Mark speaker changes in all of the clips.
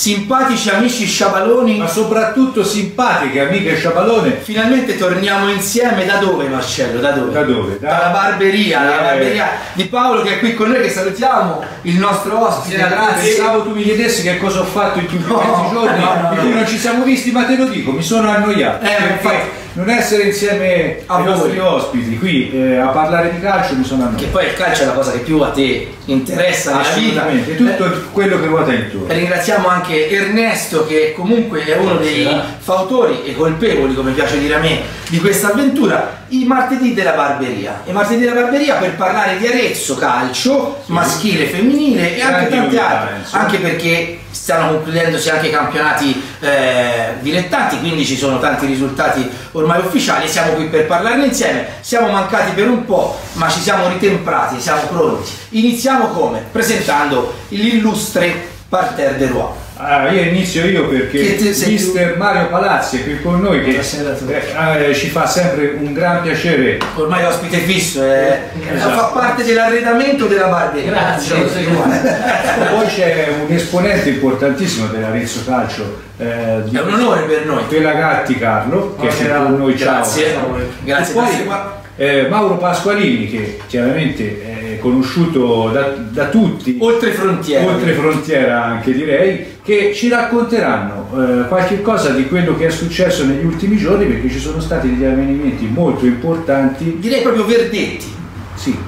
Speaker 1: simpatici amici sciabaloni,
Speaker 2: ma soprattutto simpatiche amiche sciabalone.
Speaker 1: Finalmente torniamo insieme. Da dove, Marcello? Da dove?
Speaker 2: Da dove?
Speaker 1: Dalla barberia di Paolo, che è qui con noi, che salutiamo, il nostro ospite. Grazie.
Speaker 2: Pensavo tu mi chiedessi che cosa ho fatto in tutti questi giorni in cui non ci siamo visti, ma te lo dico, mi sono annoiato.
Speaker 1: Infatti,
Speaker 2: non essere insieme ai nostri ospiti qui a parlare di calcio mi sono annoiato.
Speaker 1: Che poi il calcio è la cosa che più a te interessa nella vita.
Speaker 2: Assolutamente, tutto quello che ruota intorno.
Speaker 1: Ringraziamo anche Ernesto, che comunque è uno dei fautori e colpevoli, come piace dire a me, di questa avventura. I martedì della barberia. I martedì della barberia per parlare di Arezzo calcio, maschile, femminile e anche tante altre. Anche perché stanno concludendosi anche i campionati dilettanti, quindi ci sono tanti risultati ormai ufficiali. Siamo qui per parlarne insieme. Siamo mancati per un po', ma ci siamo ritemprati, siamo pronti. Iniziamo come? Presentando l'illustre Parterre de Roi.
Speaker 2: Io inizio perché mister Mario Palazzi è qui con noi, che ci fa sempre un gran piacere.
Speaker 1: Ormai ospite fisso, fa parte dell'arredamento della barberia.
Speaker 3: Grazie.
Speaker 2: Poi c'è un esponente importantissimo dell'Arezzo Calcio.
Speaker 1: È un onore per noi.
Speaker 2: Pelagatti Carlo, che è con noi.
Speaker 1: Grazie. Grazie.
Speaker 2: Poi Mauro Pasqualini, che chiaramente è conosciuto da tutti,
Speaker 1: oltre
Speaker 2: frontiera anche direi, che ci racconteranno qualche cosa di quello che è successo negli ultimi giorni, perché ci sono stati degli avvenimenti molto importanti,
Speaker 1: direi proprio verdetti.
Speaker 2: Sì.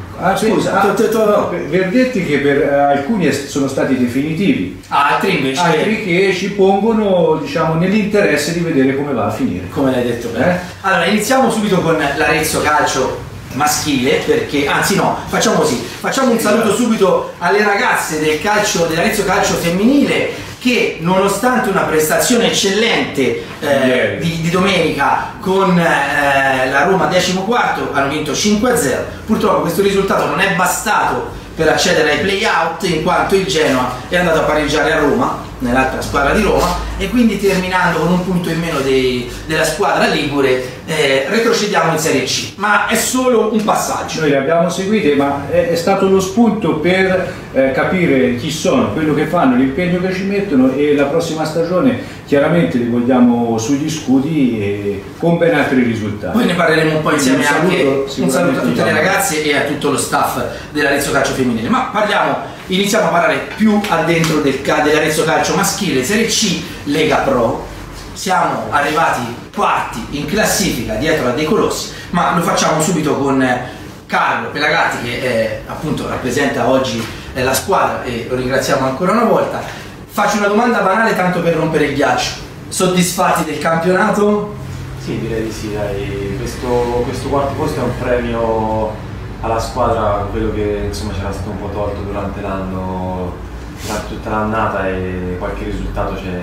Speaker 1: Verdetti
Speaker 2: che per alcuni sono stati definitivi,
Speaker 1: altri invece
Speaker 2: che ci pongono, diciamo, nell'interesse di vedere come va a finire.
Speaker 1: Come l'hai detto bene. Allora iniziamo subito con l'Arezzo Calcio maschile, perché anzi no, facciamo così, facciamo un saluto subito alle ragazze del calcio, dell'Arezzo Calcio femminile, che nonostante una prestazione eccellente di domenica con la Roma 14º hanno vinto 5-0. Purtroppo questo risultato non è bastato per accedere ai play-out, in quanto il Genoa è andato a pareggiare a Roma, nell'altra squadra di Roma, e quindi terminando con un punto in meno della squadra ligure retrocediamo in Serie C, ma è solo un passaggio.
Speaker 2: Noi li abbiamo seguiti, ma è stato lo spunto per capire chi sono, quello che fanno, l'impegno che ci mettono, e la prossima stagione chiaramente li vogliamo sugli scudi e con ben altri risultati.
Speaker 1: Poi ne parleremo un po' insieme. Un saluto a tutte le ragazze e a tutto lo staff dell'Arezzo Calcio femminile, ma iniziamo a parlare più addentro dell'Arezzo Calcio maschile, Serie C, Lega Pro. Siamo arrivati quarti in classifica dietro a De Colossi, ma lo facciamo subito con Carlo Pelagatti, che appunto rappresenta oggi la squadra, e lo ringraziamo ancora una volta. Faccio una domanda banale tanto per rompere il ghiaccio: soddisfatti del campionato?
Speaker 3: Sì, direi di sì, dai. Questo quarto posto è un premio alla squadra, quello che insomma c'era stato un po' tolto durante l'anno, durante tutta l'annata, e qualche risultato ci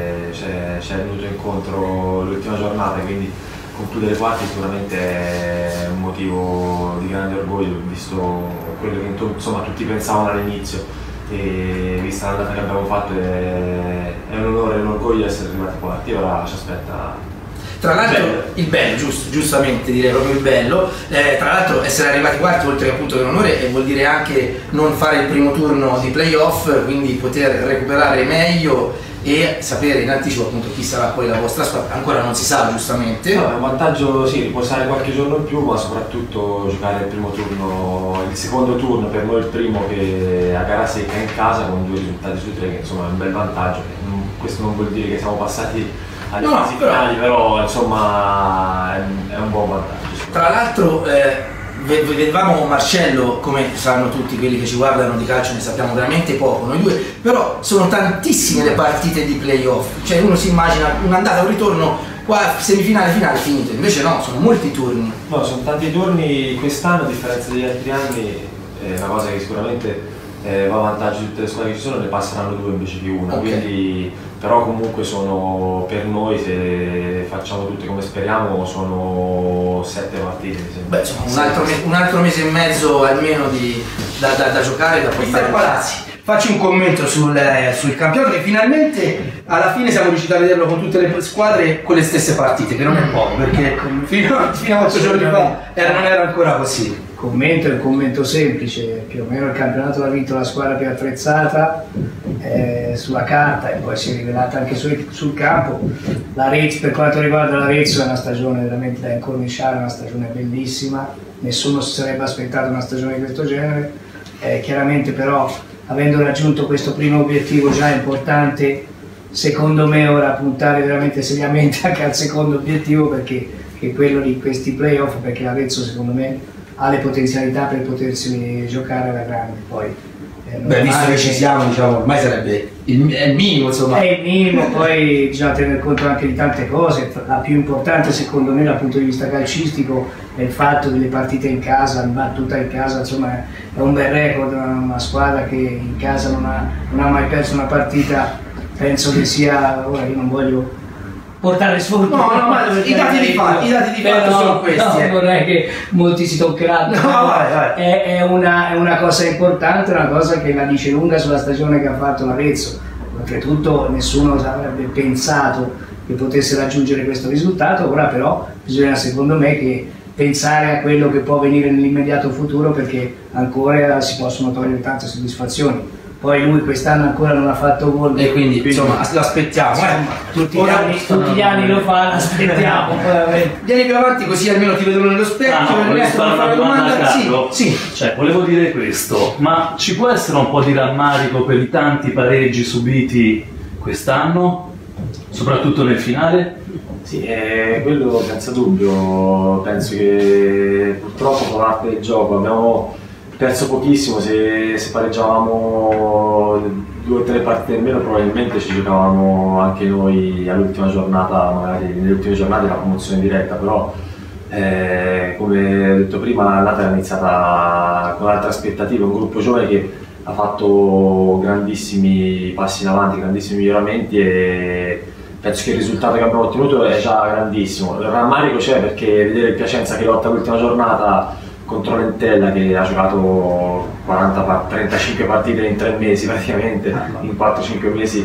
Speaker 3: è venuto incontro l'ultima giornata, quindi concludere quarti sicuramente è un motivo di grande orgoglio, visto quello che insomma tutti pensavano all'inizio, e vista l'annata che abbiamo fatto è un onore e un orgoglio essere arrivati quarti. Ora ci aspetta
Speaker 1: tra l'altro il bello, giustamente direi proprio il bello, tra l'altro essere arrivati quarti, oltre che appunto che un onore, vuol dire anche non fare il primo turno di playoff, quindi poter recuperare meglio e sapere in anticipo appunto chi sarà poi la vostra squadra. Ancora non si sa, giustamente.
Speaker 3: No, è un vantaggio, sì, riposare qualche giorno in più, ma soprattutto giocare il primo turno, il secondo turno per noi il primo, che a gara secca in casa con 2 risultati su 3, che insomma è un bel vantaggio. Questo non vuol dire che siamo passati alle fasi finali, però insomma è un buon vantaggio.
Speaker 1: Tra l'altro vedevamo Marcello, come sanno tutti quelli che ci guardano di calcio, ne sappiamo veramente poco noi due, però sono tantissime le partite di playoff, cioè uno si immagina un'andata e un ritorno, qua semifinale, finale, finito, invece no, sono molti turni.
Speaker 3: No, sono tanti turni quest'anno, a differenza degli altri anni, è una cosa che sicuramente va a vantaggio di tutte le squadre che ci sono, ne passeranno 2 invece di una, quindi però comunque sono, per noi, se facciamo tutte come speriamo, sono 7 partite.
Speaker 1: Beh, insomma, un altro mese e mezzo almeno da giocare, da portare Palazzi. Faccio un commento sul campionato, che finalmente alla fine siamo riusciti a vederlo con tutte le squadre con le stesse partite, che non è poco, perché fino a 8 giorni fa non era ancora così.
Speaker 4: commento è un commento semplice, più o meno il campionato l'ha vinto la squadra più attrezzata sulla carta, e poi si è rivelata anche sul campo. L'Arezzo, per quanto riguarda l'Arezzo, è una stagione veramente da incorniciare, una stagione bellissima, nessuno si sarebbe aspettato una stagione di questo genere, chiaramente però avendo raggiunto questo primo obiettivo già importante, secondo me ora puntare veramente seriamente anche al secondo obiettivo, perché è quello di questi playoff, perché l'Arezzo secondo me ha le potenzialità per potersi giocare alla grande. Poi
Speaker 1: beh, visto che ci siamo, diciamo, ormai sarebbe è il minimo, insomma.
Speaker 4: È il minimo, poi bisogna tener conto anche di tante cose. La più importante secondo me dal punto di vista calcistico è il fatto delle partite in casa, battuta in casa, insomma è un bel record, una squadra che in casa non ha mai perso una partita. Penso che sia, ora io non voglio portare sfortuna,
Speaker 1: no, ma i dati di fatto sono questi.
Speaker 4: No, vorrei che molti si toccheranno.
Speaker 1: No, vai.
Speaker 4: È una cosa importante, una cosa che la dice lunga sulla stagione che ha fatto l'Arezzo. Oltretutto nessuno avrebbe pensato che potesse raggiungere questo risultato, ora però bisogna secondo me che pensare a quello che può venire nell'immediato futuro, perché ancora si possono togliere tante soddisfazioni. Poi lui quest'anno ancora non ha fatto gol
Speaker 1: e quindi insomma lo aspettiamo.
Speaker 4: Tutti gli anni lo fa, aspettiamo.
Speaker 1: Vieni più avanti così almeno ti vedono nello specchio.
Speaker 5: Volevo fare una domanda.
Speaker 1: Sì.
Speaker 5: Cioè, volevo dire questo, ma ci può essere un po' di rammarico per i tanti pareggi subiti quest'anno, soprattutto nel finale?
Speaker 3: Sì, quello senza dubbio. Penso che purtroppo fa parte del gioco. Abbiamo perso pochissimo, se pareggiavamo 2 o 3 partite in meno probabilmente ci giocavamo anche noi all'ultima giornata, magari nelle ultime giornate la promozione diretta, però come ho detto prima l'annata era iniziata con altre aspettative, un gruppo giovane che ha fatto grandissimi passi in avanti, grandissimi miglioramenti, e penso che il risultato che abbiamo ottenuto è già grandissimo. Il rammarico c'è perché vedere il Piacenza che lotta l'ultima giornata contro l'Entella, che ha giocato 35 partite in 3 mesi praticamente, in 4-5 mesi,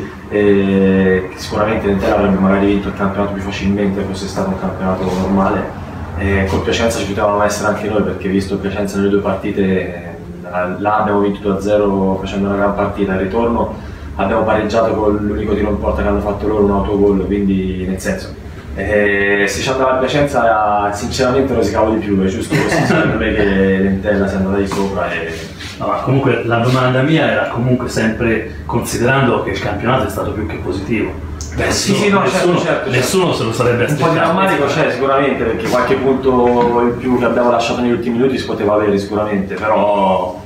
Speaker 3: sicuramente l'Entella avrebbe magari vinto il campionato più facilmente se fosse stato un campionato normale. Col Piacenza ci potevamo essere anche noi, perché visto il Piacenza nelle 2 partite, là abbiamo vinto 2-0 facendo una gran partita, al ritorno abbiamo pareggiato con l'unico tiro in porta che hanno fatto loro, un autogol, quindi nel senso se ci andava a Piacenza sinceramente rosicavo di più, è giusto così, secondo me che l'Entella si è andata di sopra.
Speaker 5: No, ma comunque la domanda mia era comunque sempre considerando che il campionato è stato più che positivo.
Speaker 3: Beh, sì, no, certo.
Speaker 5: Nessuno se lo sarebbe aspettato.
Speaker 3: Un po' di rammarico c'è sicuramente, perché qualche punto in più che abbiamo lasciato negli ultimi minuti si poteva avere sicuramente, però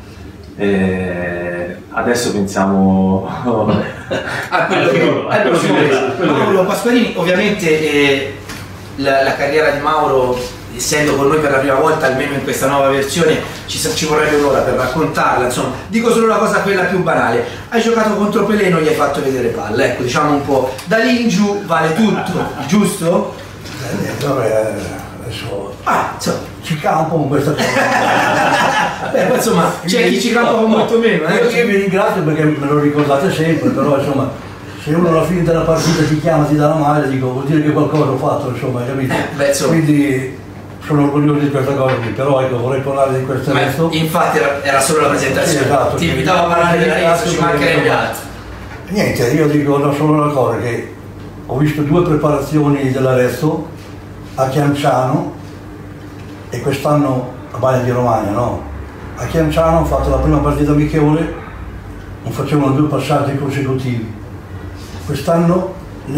Speaker 3: adesso pensiamo
Speaker 1: a quello che Mauro Pasqualini. Ovviamente la carriera di Mauro, essendo con noi per la prima volta, almeno in questa nuova versione, ci vorrebbe un'ora per raccontarla. Insomma, dico solo la cosa, quella più banale: hai giocato contro Pelé e non gli hai fatto vedere palla, ecco, diciamo un po', da lì in giù vale tutto, giusto?
Speaker 6: Vabbè, adesso
Speaker 1: insomma,
Speaker 6: ci campo con questa cosa.
Speaker 1: Beh, insomma, c'è chi ci campa molto meno.
Speaker 6: Io vi ringrazio perché me lo ricordate sempre, però insomma, se uno alla fine della partita ti chiama, ti dà la maglia, dico, vuol dire che qualcosa ho fatto, insomma, capito? Quindi sono orgoglioso di questa cosa qui, però ecco, vorrei parlare di questo adesso.
Speaker 1: Infatti era solo la presentazione, sì, esatto, ti invitavo a parlare dell'Arezzo, ci mancherebbe altro.
Speaker 6: Niente, io dico solo una cosa, che ho visto 2 preparazioni dell'Arezzo a Chianciano e quest'anno a Baia di Romagna, no? A Chianciano ho fatto la prima partita amichevole, non facevano 2 passaggi consecutivi. Quest'anno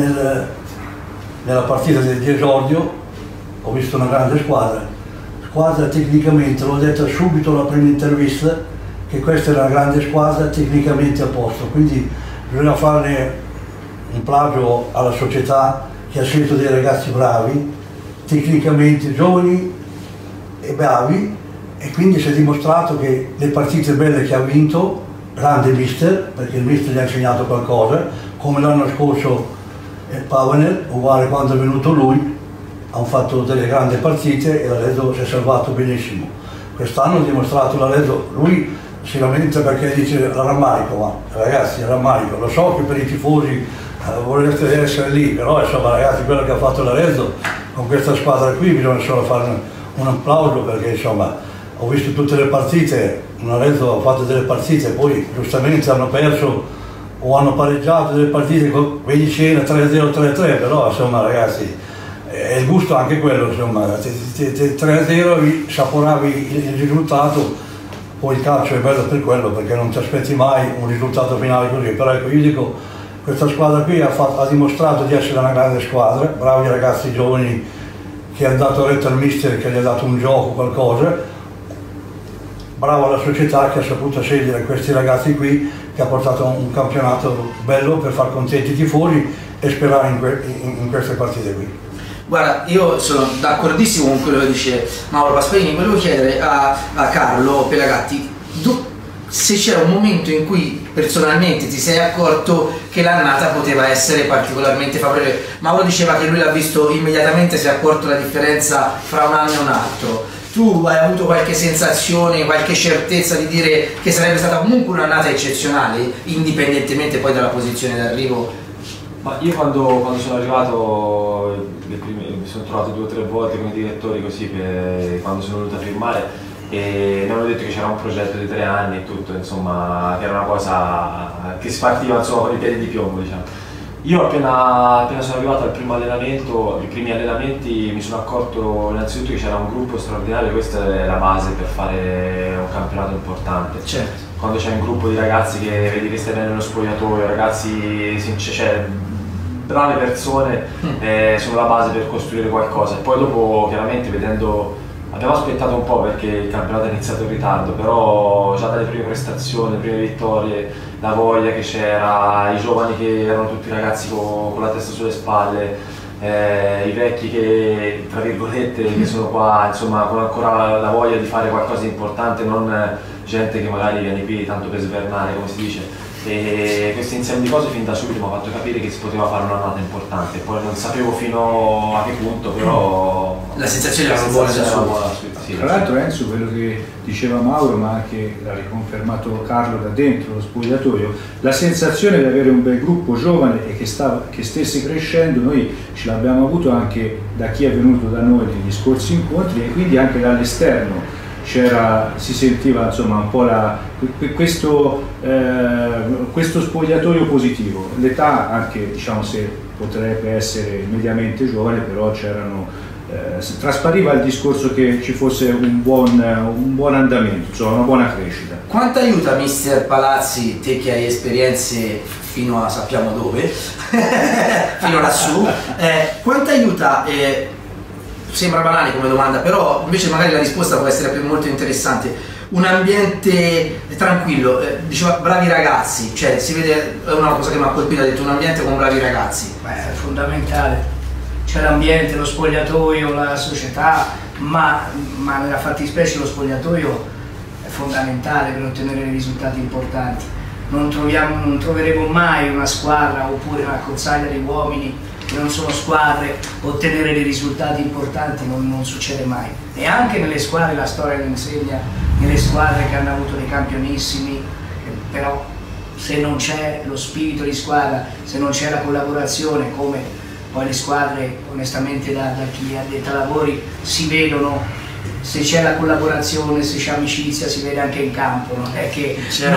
Speaker 6: nella partita di esordio ho visto una grande squadra tecnicamente, l'ho detta subito alla prima intervista, che questa è una grande squadra tecnicamente a posto, quindi bisogna farne un plagio alla società che ha scelto dei ragazzi bravi, tecnicamente giovani e bravi, e quindi si è dimostrato che le partite belle che ha vinto, grande mister, perché il mister gli ha insegnato qualcosa, come l'anno scorso Pavanel, uguale quando è venuto lui, hanno fatto delle grandi partite e l'Arezzo si è salvato benissimo. Quest'anno ha dimostrato l'Arezzo, lui si lamenta perché dice la rammarico, ma ragazzi, rammarico, lo so che per i tifosi vorreste essere lì, però insomma ragazzi, quello che ha fatto l'Arezzo con questa squadra qui bisogna solo fare un applauso, perché insomma ho visto tutte le partite, Arezzo ha fatto delle partite, poi giustamente hanno perso o hanno pareggiato delle partite con Cena 3-0, 3-3, però insomma ragazzi, è il gusto anche quello, insomma, 3-0 saporavi il risultato, poi il calcio è bello per quello, perché non ti aspetti mai un risultato finale così, però ecco, io dico, questa squadra qui ha dimostrato di essere una grande squadra, bravi ragazzi giovani che hanno dato retta al mister, che gli ha dato un gioco, qualcosa. Bravo la società che ha saputo scegliere questi ragazzi qui, che ha portato un campionato bello per far contenti i tifosi e sperare in queste partite qui.
Speaker 1: Guarda, io sono d'accordissimo con quello che dice Mauro Pasqualini. Volevo chiedere a Carlo Pelagatti se c'era un momento in cui personalmente ti sei accorto che l'annata poteva essere particolarmente favorevole. Mauro diceva che lui l'ha visto immediatamente, si è accorto la differenza fra un anno e un altro. Tu hai avuto qualche sensazione, qualche certezza di dire che sarebbe stata comunque un'annata eccezionale, indipendentemente poi dalla posizione d'arrivo?
Speaker 3: Ma io quando sono arrivato, mi sono trovato 2 o 3 volte con i direttori così, quando sono venuto a firmare, e mi hanno detto che c'era un progetto di 3 anni e tutto, insomma, che era una cosa che si partiva insomma con i piedi di piombo, diciamo. Io appena sono arrivato al primo allenamento, i primi allenamenti, mi sono accorto innanzitutto che c'era un gruppo straordinario, questa è la base per fare un campionato importante.
Speaker 1: Certo.
Speaker 3: Quando c'è un gruppo di ragazzi che vedi che stai bene nello spogliatoio, ragazzi, cioè, brave persone, sono la base per costruire qualcosa. E poi dopo chiaramente vedendo, abbiamo aspettato un po' perché il campionato è iniziato in ritardo, però già dalle prime prestazioni, le prime vittorie, la voglia che c'era, i giovani che erano tutti ragazzi con la testa sulle spalle, i vecchi che, tra virgolette, che sono qua, insomma, con ancora la voglia di fare qualcosa di importante, non gente che magari viene qui tanto per svernare, come si dice. E questo insieme di cose fin da subito mi ha fatto capire che si poteva fare un'annata importante, poi non sapevo fino a che punto, però
Speaker 1: la sensazione era buona da subito.
Speaker 3: Sì,
Speaker 2: tra l'altro Enzo, quello che diceva Mauro, ma anche l'ha riconfermato Carlo da dentro lo spogliatoio, la sensazione di avere un bel gruppo giovane e che stesse crescendo, noi ce l'abbiamo avuto anche da chi è venuto da noi negli scorsi incontri e quindi anche dall'esterno. Si sentiva insomma un po' questo spogliatoio positivo. L'età anche, diciamo, se potrebbe essere mediamente giovane, però traspariva il discorso che ci fosse un buon andamento, insomma una buona crescita.
Speaker 1: Quanto aiuta mister Palazzi, te che hai esperienze fino a sappiamo dove, fino lassù, quanto aiuta, sembra banale come domanda, però invece magari la risposta può essere molto interessante, un ambiente tranquillo, diceva bravi ragazzi, cioè si vede, è una cosa che mi ha colpito, ha detto un ambiente con bravi ragazzi.
Speaker 4: Beh, è fondamentale, c'è l'ambiente, lo spogliatoio, la società, ma nella fattispecie lo spogliatoio è fondamentale per ottenere dei risultati importanti. Non troveremo mai una squadra oppure una cozzaglia di uomini che non sono squadre, ottenere dei risultati importanti non succede mai. E anche nelle squadre, la storia lo insegna, nelle squadre che hanno avuto dei campionissimi, però se non c'è lo spirito di squadra, se non c'è la collaborazione, come poi le squadre onestamente da chi ha addetto ai lavori si vedono, se c'è la collaborazione, se c'è amicizia, si vede anche in campo, non è che,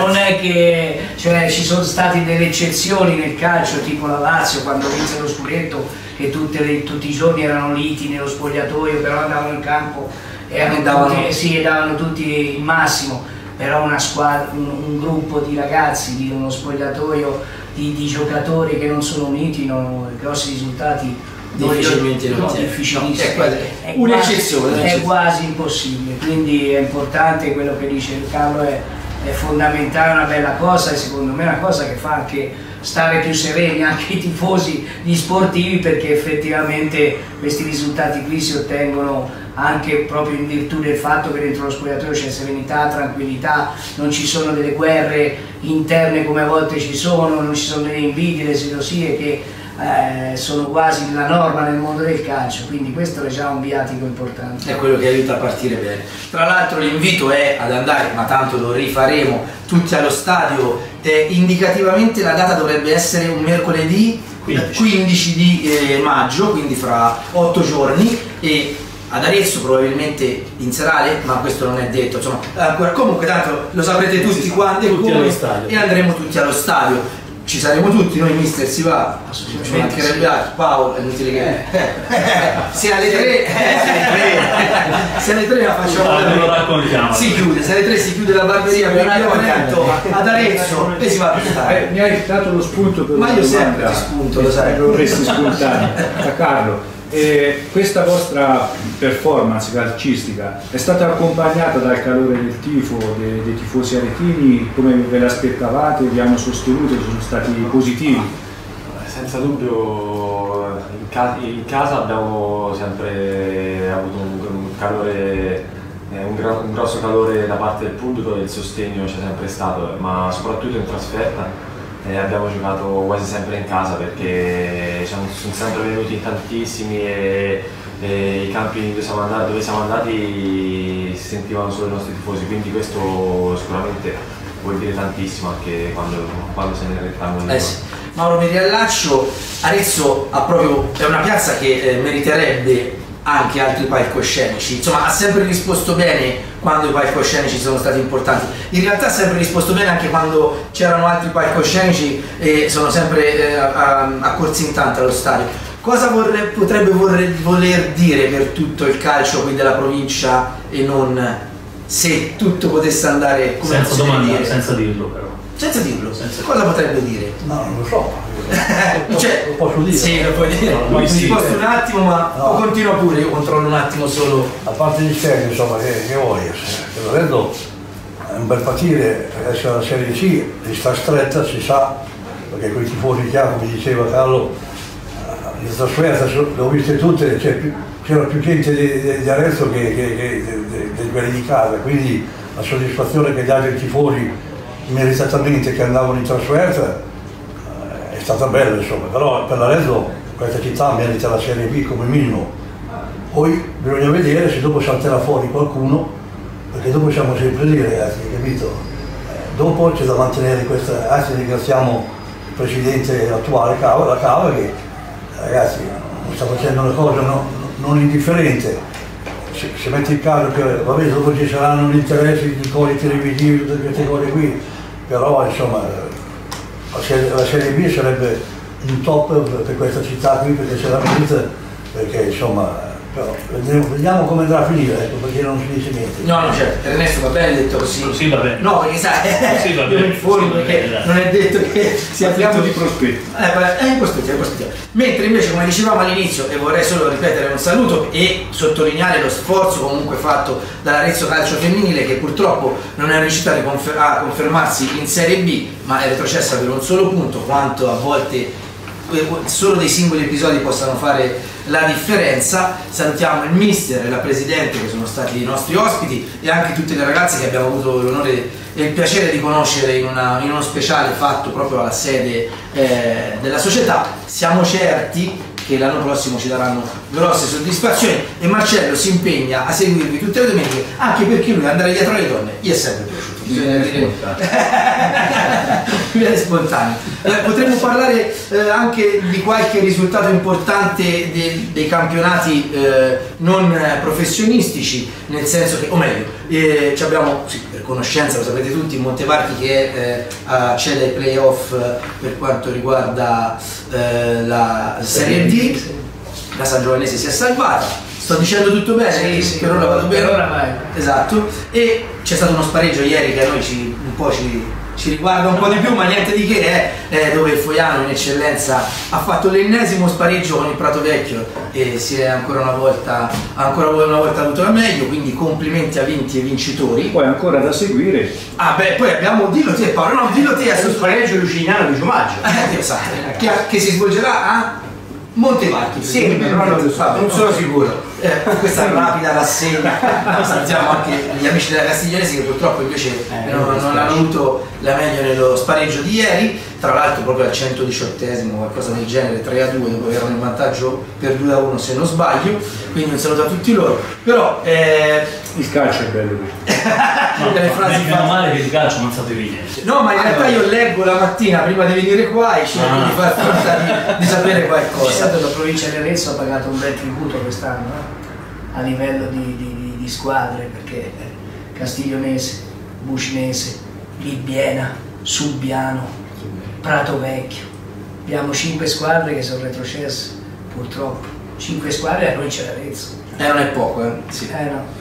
Speaker 4: cioè, ci sono state delle eccezioni nel calcio, tipo la Lazio quando vinse lo scudetto, che tutti i giorni erano liti nello spogliatoio, però andavano in campo e davano tutti il massimo, però una squadra, un gruppo di ragazzi, di uno spogliatoio di giocatori che non sono uniti, grossi risultati
Speaker 1: difficilmente un'eccezione,
Speaker 4: è quasi impossibile, quindi è importante quello che dice Carlo, è fondamentale, una bella cosa e secondo me è una cosa che fa anche stare più sereni anche i tifosi, gli sportivi, perché effettivamente questi risultati qui si ottengono anche proprio in virtù del fatto che dentro lo spogliatoio c'è serenità, tranquillità, non ci sono delle guerre interne come a volte ci sono, non ci sono delle invidie, delle gelosie che sono quasi la norma nel mondo del calcio, quindi questo è già un viatico importante.
Speaker 1: È quello che aiuta a partire bene. Tra l'altro l'invito è ad andare, ma tanto lo rifaremo, tutti allo stadio. Indicativamente la data dovrebbe essere un mercoledì 15 di maggio, quindi fra 8 giorni, e ad Arezzo, probabilmente in serale, ma questo non è detto, insomma, ancora, comunque tanto lo saprete tutti quando e
Speaker 5: Tutti
Speaker 1: come,
Speaker 5: allo stadio.
Speaker 1: e andremo tutti allo stadio. Ci saremo tutti, noi mister si va, ci mancherebbe altro, Paolo, è inutile che... se alle 3 se alle 3 la facciamo,
Speaker 5: lo raccontiamo.
Speaker 1: si chiude, se alle 3 si chiude la barberia per il Veneto ad Arezzo e si va a visitare.
Speaker 2: Mi hai dato lo spunto per
Speaker 1: Ma
Speaker 2: una
Speaker 1: io sempre
Speaker 2: domanda
Speaker 1: ti spunto, lo sai.
Speaker 2: che dovresti spuntare da Carlo. Questa vostra performance calcistica è stata accompagnata dal calore del tifo, dei tifosi aretini? Come ve l'aspettavate? Vi hanno sostenuto? Sono stati positivi?
Speaker 3: Senza dubbio in casa abbiamo sempre avuto un calore, un grosso calore da parte del pubblico e il sostegno c'è sempre stato, ma soprattutto in trasferta. Abbiamo giocato quasi sempre in casa perché sono sempre venuti in tantissimi e i campi dove siamo andati si sentivano solo i nostri tifosi, quindi questo sicuramente vuol dire tantissimo anche quando se ne rettanno.
Speaker 1: Sì. Mauro, mi riallaccio, Arezzo è una piazza che meriterebbe anche altri palcoscenici, insomma ha sempre risposto bene quando i palcoscenici sono stati importanti, in realtà ha sempre risposto bene anche quando c'erano altri palcoscenici e sono sempre accorsi in tanto allo stadio. Cosa potrebbe voler dire per tutto il calcio qui della provincia e non se tutto potesse andare come
Speaker 5: senza domandare,
Speaker 1: dire?
Speaker 5: senza dirlo però.
Speaker 1: Senza dirlo, cosa potrebbe dire?
Speaker 6: No, non lo so.
Speaker 1: Cioè,
Speaker 6: lo posso dire?
Speaker 1: Sì, lo puoi dire.
Speaker 5: No,
Speaker 1: Mi
Speaker 5: sì.
Speaker 1: sposto un attimo, ma
Speaker 6: No.
Speaker 1: continua pure, io controllo un attimo solo.
Speaker 6: A parte gli scherzi, insomma, che vuoi? Lo vedo è un bel patire, essere alla Serie C, li sta stretta, si sa, perché quei tifosi che ha, come diceva Carlo, in trasferta le ho viste tutte, c'era più gente di Arezzo che di quelli di casa, quindi la soddisfazione che gli altri tifosi meritatamente che andavano in trasferta è stata bella, insomma, però per l'Arezzo questa città merita la Serie B come minimo. Poi bisogna vedere se dopo salterà fuori qualcuno, perché dopo siamo sempre lì, ragazzi, capito? Dopo c'è da mantenere questa, anzi ringraziamo il presidente attuale, la Cava, che ragazzi non sta facendo una cosa non indifferente. Se mette in caso che vabbè, dopo ci saranno gli interessi di cori televisivi, tutte queste cose qui, però insomma la Serie B sarebbe un top per questa città qui, perché se la merita, perché insomma però vediamo come andrà a finire, ecco, perché non si dice niente.
Speaker 1: No, certo, Ernesto va bene detto così.
Speaker 5: Sì, va bene.
Speaker 1: No, perché sai,
Speaker 5: Sì, va
Speaker 1: io
Speaker 5: bene.
Speaker 1: mi informo perché non è detto che sia
Speaker 2: Parliamo
Speaker 1: tutto
Speaker 2: di prospetti.
Speaker 1: in prospettiva. Mentre invece, come dicevamo all'inizio, e vorrei solo ripetere un saluto e sottolineare lo sforzo comunque fatto dall'Arezzo Calcio Femminile, che purtroppo non è riuscita a confermarsi in Serie B, ma è retrocessa per un solo punto, quanto a volte solo dei singoli episodi possano fare la differenza. Salutiamo il mister e la presidente che sono stati i nostri ospiti e anche tutte le ragazze che abbiamo avuto l'onore e il piacere di conoscere in uno speciale fatto proprio alla sede della società. Siamo certi che l'anno prossimo ci daranno grosse soddisfazioni e Marcello si impegna a seguirvi tutte le domeniche, anche perché lui andare dietro alle donne gli è sempre piaciuto. Viene spontaneo. Potremmo parlare anche di qualche risultato importante dei campionati non professionistici, nel senso che, o meglio, abbiamo, sì, per conoscenza, lo sapete tutti, Montevarchi che accede ai playoff per quanto riguarda la Serie D. La San Giovanese si è salvata, sto dicendo tutto bene?
Speaker 4: Sì,
Speaker 1: per ora vado bene.
Speaker 4: per ora vai.
Speaker 1: Esatto, e c'è stato uno spareggio ieri che a noi un po' ci riguarda un po' di più, ma niente di che, dove il Foiano in eccellenza ha fatto l'ennesimo spareggio con il Prato Vecchio e si è ancora una volta avuto la meglio, quindi complimenti a vinti e vincitori.
Speaker 2: Poi ancora da seguire.
Speaker 1: Ah beh, poi abbiamo, dillo te Paolo, no, dillo te,
Speaker 7: Sul spareggio luciniano di Giumaggio.
Speaker 1: esatto, che si svolgerà a Montevarchi.
Speaker 7: Sì, però non sono sicuro.
Speaker 1: Questa rapida rassegna, salutiamo anche gli amici della Castiglionesi che purtroppo invece non hanno avuto la meglio nello spareggio di ieri, tra l'altro proprio al 118esimo, qualcosa del genere, 3-2, dopo erano in vantaggio per 2-1 se non sbaglio, quindi un saluto a tutti loro. Però
Speaker 2: Il calcio è bello così.
Speaker 1: delle frasi
Speaker 5: Meno
Speaker 1: fatte.
Speaker 5: male che il calcio non sapete niente.
Speaker 1: No, ma in realtà io leggo la mattina prima di venire qua e cerco di far finta di sapere
Speaker 4: C'è
Speaker 1: qualcosa.
Speaker 4: stato la provincia di Arezzo ha pagato un bel tributo quest'anno. a livello di squadre, perché Castiglionese, Bucinese, Bibbiena, Subbiano, Prato Vecchio, abbiamo 5 squadre che sono retrocesse, purtroppo, 5 squadre a provincia di Arezzo.
Speaker 1: Non è poco, sì.
Speaker 4: No.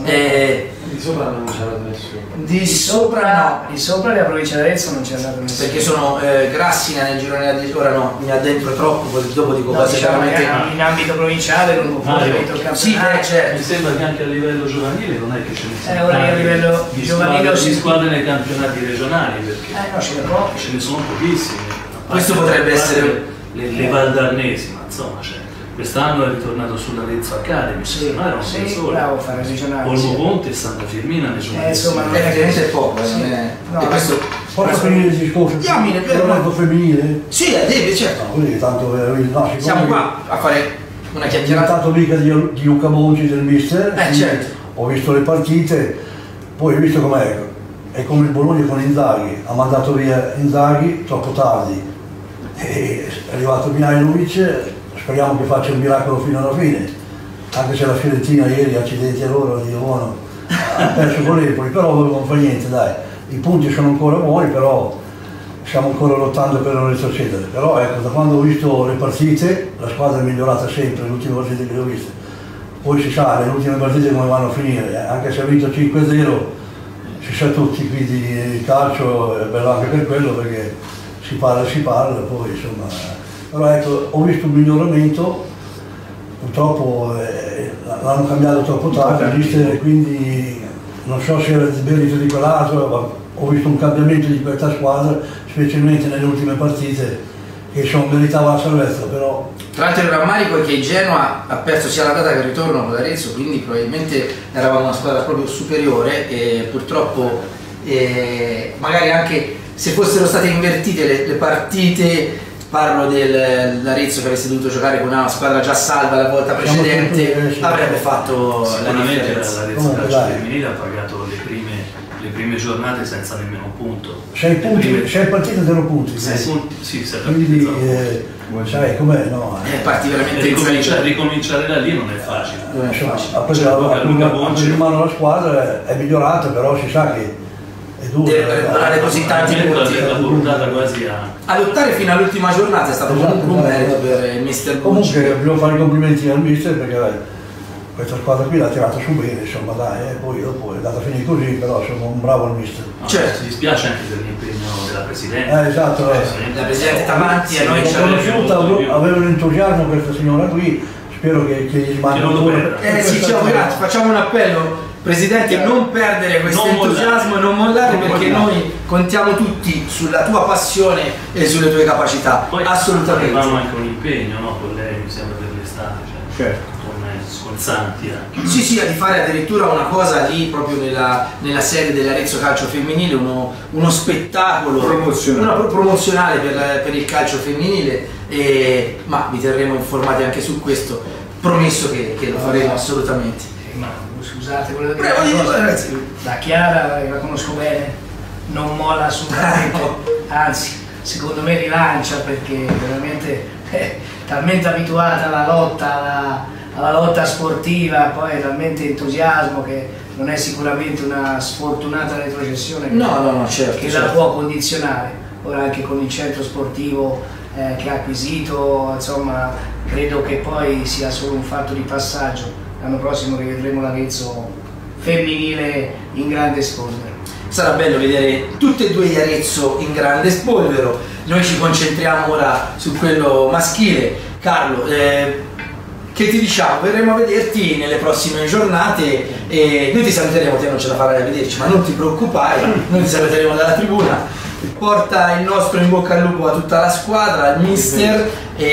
Speaker 4: Di
Speaker 3: sopra non c'è andato nessuno.
Speaker 4: Di sopra la provincia di Arezzo non c'è andato nessuno.
Speaker 1: Perché sono Grassina nel girone, ora no, mi addentro troppo, poi dopo dico
Speaker 4: no,
Speaker 1: cose
Speaker 4: diciamo
Speaker 1: veramente...
Speaker 4: in ambito provinciale non può fare il campionato.
Speaker 1: Sì, certo.
Speaker 5: Mi sembra che anche a livello giovanile non è che ce ne siano
Speaker 4: ora a livello giovanile
Speaker 5: di squadre nei campionati regionali, perché
Speaker 4: no, ce
Speaker 5: ne sono pochissime.
Speaker 1: Questo potrebbe essere
Speaker 5: le Valdarnesi, ma insomma quest'anno è ritornato sull'Arezzo Academy, se no erano solo.
Speaker 4: Bravo, fare regionale.
Speaker 5: Olmo Ponte e Santa Firmina ne sono
Speaker 4: insomma non
Speaker 1: è poco, e questo
Speaker 6: posso finire il discorso? L'elenco femminile?
Speaker 1: Sì, deve, certo.
Speaker 6: Quindi tanto
Speaker 1: siamo qua a fare una chiacchierata.
Speaker 6: È diventato mica di Luca Monci, del mister.
Speaker 1: Certo.
Speaker 6: Ho visto le partite, poi ho visto com'è. È come il Bologna con Inzaghi, ha mandato via Inzaghi troppo tardi. È arrivato Mihajlovic, speriamo che faccia un miracolo fino alla fine, anche se la Fiorentina ieri, accidenti a loro, Dio buono, ha perso con l'Empoli, però non fa niente, dai, i punti sono ancora buoni, però stiamo ancora lottando per non retrocedere. Però ecco, da quando ho visto le partite, la squadra è migliorata sempre, le ultime partite che le ho viste. Poi si sa, le ultime partite come vanno a finire, anche se ha vinto 5-0, si sa tutti, quindi il calcio è bello anche per quello, perché si parla, poi insomma... Però ecco, ho visto un miglioramento, purtroppo l'hanno cambiato troppo tardi, quindi non so se era il merito di quell'altro, ma ho visto un cambiamento di questa squadra, specialmente nelle ultime partite, che meritava la salvezza, però...
Speaker 1: Tra l'altro il rammarico è che il Genoa ha perso sia la data che il ritorno con l'Arezzo, quindi probabilmente eravamo una squadra proprio superiore e purtroppo magari anche se fossero state invertite le partite, parlo dell'Arezzo che avesse dovuto giocare con una squadra già salva la volta precedente, avrebbe fatto la differenza.
Speaker 5: L'Arezzo calcio femminile ha pagato le prime giornate senza nemmeno un punto.
Speaker 6: 6 partite 0 punti.
Speaker 5: 6 punti, sì, 6
Speaker 6: quindi
Speaker 5: partite.
Speaker 6: sai com'è, no?
Speaker 1: Parti veramente
Speaker 5: ricominciare da lì non è facile.
Speaker 6: Ha preso in mano la squadra, è migliorata, però si sa che è dura.
Speaker 1: Deve lavorare così tanti punti.
Speaker 5: La portata quasi
Speaker 1: a lottare fino all'ultima giornata è stato comunque un merito per il mister Bucci.
Speaker 6: Comunque devo fare i complimenti al mister, perché questa squadra qui l'ha tirata su bene, insomma dai, poi dopo è andata a finire così, però insomma un bravo il mister.
Speaker 1: Certo.
Speaker 5: Mi dispiace anche per l'impegno della Presidente.
Speaker 6: Esatto.
Speaker 1: La Presidente Tamanti a noi
Speaker 6: l'ho conosciuta, avevo un entusiasmo per questa signora qui, spero che gli rimanga ancora.
Speaker 1: Sì, facciamo un appello. Presidente, non perdere questo entusiasmo e non mollare, perché noi contiamo tutti sulla tua passione e sulle tue capacità.
Speaker 5: Poi
Speaker 1: assolutamente.
Speaker 5: Avevamo anche un impegno, no? Con lei, mi sembra, per l'estate,
Speaker 2: certo.
Speaker 5: Con Santi anche.
Speaker 1: Sì, di fare addirittura una cosa lì proprio nella sede dell'Arezzo Calcio Femminile, uno spettacolo promozionale per il calcio femminile, ma vi terremo informati anche su questo, promesso che lo faremo assolutamente.
Speaker 4: Scusate, volevo dire una cosa, ragazzi, la Chiara la conosco bene, non molla assolutamente, anzi secondo me rilancia, perché veramente è talmente abituata alla lotta sportiva, poi è talmente entusiasmo che non è sicuramente una sfortunata retrocessione
Speaker 1: certo,
Speaker 4: che la può condizionare. Ora anche con il centro sportivo che ha acquisito, insomma credo che poi sia solo un fatto di passaggio. L'anno prossimo rivedremo l'Arezzo femminile in grande spolvero.
Speaker 1: Sarà bello vedere tutte e due gli Arezzo in grande spolvero. Noi ci concentriamo ora su quello maschile. Carlo, che ti diciamo? Verremo a vederti nelle prossime giornate e noi ti saluteremo, te non ce la farai a vederci, ma non ti preoccupare, noi ti saluteremo dalla tribuna. Porta il nostro in bocca al lupo a tutta la squadra, al mister,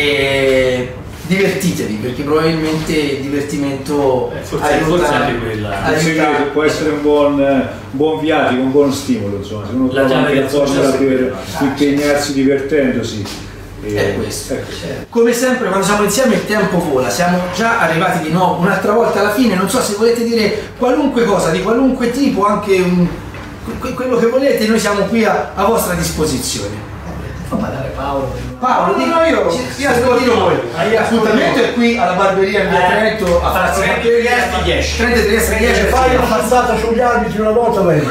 Speaker 1: e divertitevi, perché probabilmente il divertimento
Speaker 5: forse anche quella
Speaker 2: può essere un buon viatico, un buon stimolo, insomma, se uno trova anche la forza per impegnarsi divertendosi.
Speaker 1: È questo. Come sempre quando siamo insieme il tempo vola, siamo già arrivati di nuovo un'altra volta alla fine. Non so se volete dire qualunque cosa di qualunque tipo, anche quello che volete, noi siamo qui a vostra disposizione.
Speaker 4: Fa parlare Paolo.
Speaker 1: Paolo, io ascolto voi. L'appuntamento è qui alla barberia in via Trento a farsi 30 Trieste 10.
Speaker 6: Fai una falsata sugli arbitri una volta bene.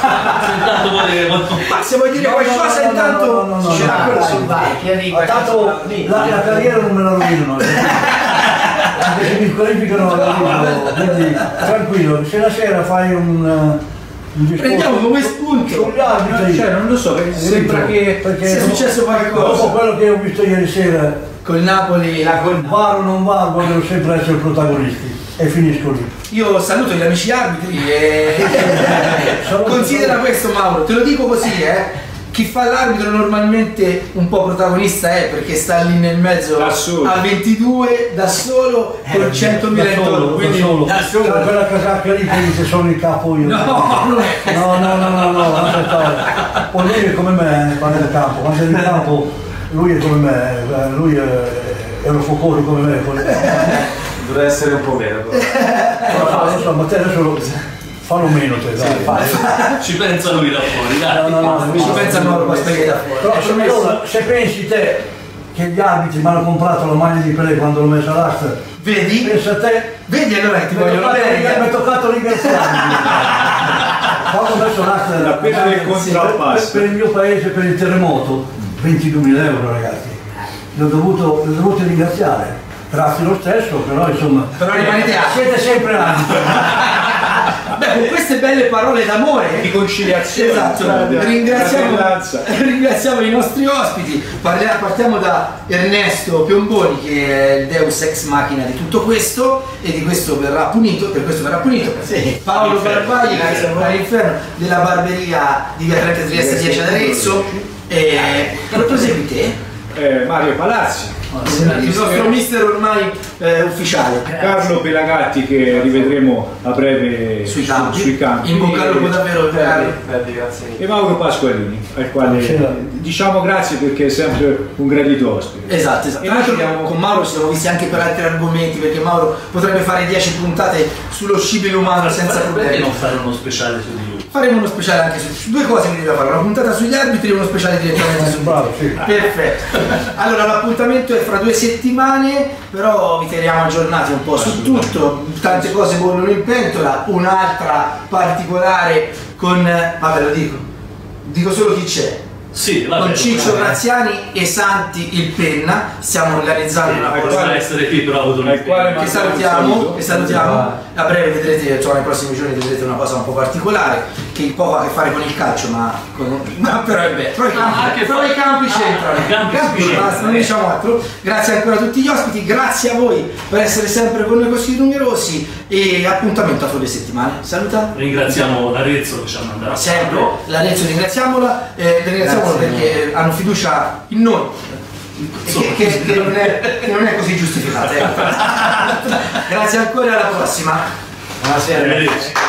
Speaker 1: Ma se vuoi dire qualcosa intanto
Speaker 6: no,
Speaker 1: c'è quello sul
Speaker 6: tanto la carriera non me la rovinano. Anche se mi qualificano quindi tranquillo, se la sera fai un discorso
Speaker 1: prendiamo come spunto
Speaker 6: sugli arbitri,
Speaker 2: Cioè, non lo so, sembra che
Speaker 6: perché
Speaker 1: sia successo qualcosa.
Speaker 6: dopo quello che ho visto ieri sera,
Speaker 1: col Napoli.
Speaker 6: VAR o non VAR, vogliono sempre essere protagonisti e finisco lì.
Speaker 1: Io saluto gli amici arbitri e considera questo, Mauro, te lo dico così, chi fa l'arbitro normalmente un po' protagonista è perché sta lì nel mezzo a 22 da solo con 100.000 intorno, quindi
Speaker 6: da solo. Quella casacca lì che dice sono il capo io. No, aspetta. Poi lui è come me quando è in campo, quando è in campo lui è come me, lui è un focoso come me.
Speaker 3: Dovrei essere un po' meno.
Speaker 6: Insomma, te adesso fallo meno te, dai.
Speaker 5: Ci pensa lui da fuori, dai.
Speaker 6: No,
Speaker 1: ci pensa Mauro Paspaghi da fuori.
Speaker 6: Però se pensi te che gli arbitri mi hanno comprato la maglia di Pelé quando l'ho messa all'asta,
Speaker 1: Vedi?
Speaker 6: pensa te,
Speaker 1: Vedi allora che ti vogliono
Speaker 6: mi
Speaker 1: bene.
Speaker 6: è toccato ringraziarmi. Quando ho messo l'asta
Speaker 2: La pena del contrappasso.
Speaker 6: per il mio paese, per il terremoto, 22.000 euro ragazzi, li ho dovuto ringraziare. Grazie lo stesso, però insomma,
Speaker 1: Però rimanete
Speaker 6: siete sempre arbitri.
Speaker 1: Beh, con queste belle parole d'amore
Speaker 2: di conciliazione,
Speaker 1: esatto, ringraziamo i nostri ospiti. Partiamo da Ernesto Piomboni, che è il deus ex machina di tutto questo, e di questo verrà punito, per questo verrà punito. Paolo Barbagli, che è all'inferno della barberia di via Trenta Trieste 10 ad Arezzo. Lo prosegui te?
Speaker 2: Mario Palazzi,
Speaker 1: il nostro mister ormai ufficiale.
Speaker 2: Carlo Pelagatti, che rivedremo a breve
Speaker 1: Sui campi. In bocca al lupo davvero, Carlo.
Speaker 3: Grazie.
Speaker 2: E Mauro Pasqualini, al quale diciamo grazie perché è sempre un gradito ospite.
Speaker 1: Esatto.
Speaker 2: E
Speaker 1: Tra l'altro
Speaker 2: noi
Speaker 1: con Mauro ci siamo visti anche per altri argomenti, perché Mauro potrebbe fare 10 puntate sullo scibile umano senza
Speaker 5: Perché
Speaker 1: problemi.
Speaker 5: non fare uno speciale su di lui?
Speaker 1: Faremo uno speciale anche su due cose, quindi dobbiamo fare una puntata sugli arbitri e uno speciale direttamente su
Speaker 6: Bravo, sì.
Speaker 1: Perfetto. Allora l'appuntamento è fra 2 settimane, però vi teniamo aggiornati un po' su tutto, tante cose bollono in pentola, un'altra particolare con, vabbè lo dico solo chi c'è.
Speaker 5: Sì, vabbè,
Speaker 1: Con Ciccio Graziani e Santi il Penna stiamo organizzando una cosa
Speaker 5: Potrà essere qui, però ho avuto
Speaker 2: al quale
Speaker 1: che salutiamo. A breve vedrete, cioè nei prossimi giorni vedrete una cosa un po' particolare che poco ha a che fare con il calcio, ma però è bello. Però i campi c'entrano.
Speaker 5: I campi
Speaker 1: Basta, non diciamo altro. Grazie ancora a tutti gli ospiti, grazie a voi per essere sempre con noi così numerosi e appuntamento a fra 2 settimane. Saluta.
Speaker 5: Ringraziamo l'Arezzo che ci ha mandato.
Speaker 1: Sempre l'Arezzo ringraziamola perché hanno fiducia in noi, che non è così giustificata. Grazie ancora, alla prossima.
Speaker 4: Buonasera.
Speaker 5: Arrivederci.